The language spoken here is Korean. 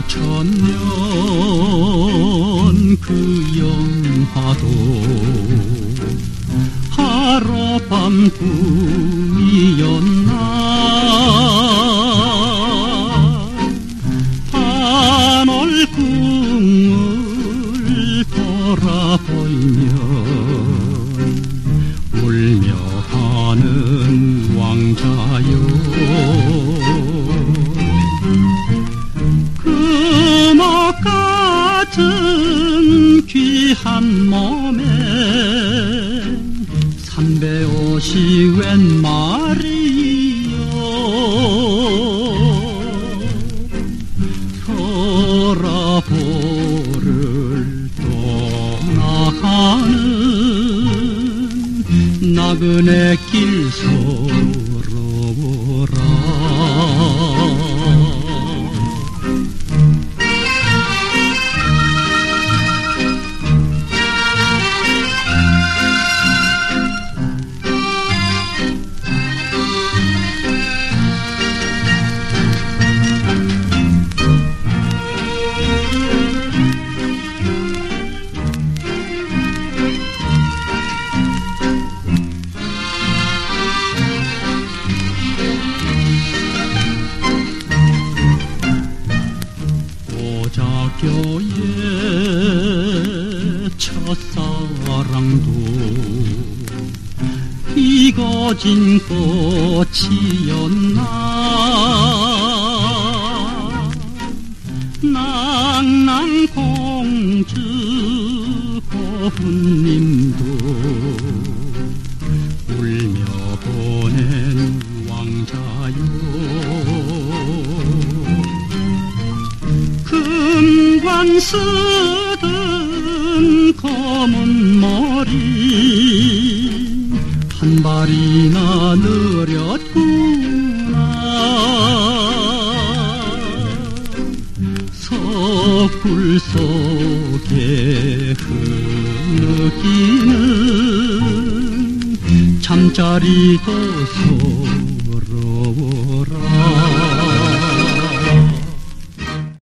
천년 그 영화도 하룻밤 꿈이었나. 하늘 꿈을 돌아보면 울며 하는 왕자요. 금옥 같은 귀한 몸에 350 웬 말이요. 서라보를 떠나가는 나그네 길 서러워라. 교회 첫사랑도 익어진 꽃이었나. 낭낭공주 고훈님도 울며 보낸 왕자요. 금관 쓰던 검은 머리 한 발이나 느렸구나. 섣불 속에 흐느끼는 잠자리도 소